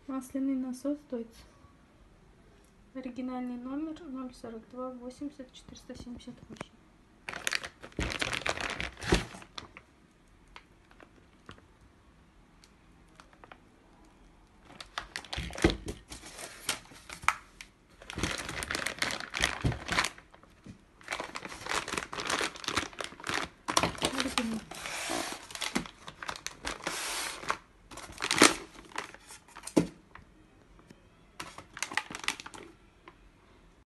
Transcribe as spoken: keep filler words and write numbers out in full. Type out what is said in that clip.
Масляный насос Дойц. Оригинальный номер ноль сорок два восемьдесят четыреста семьдесят восемь. Оригинал.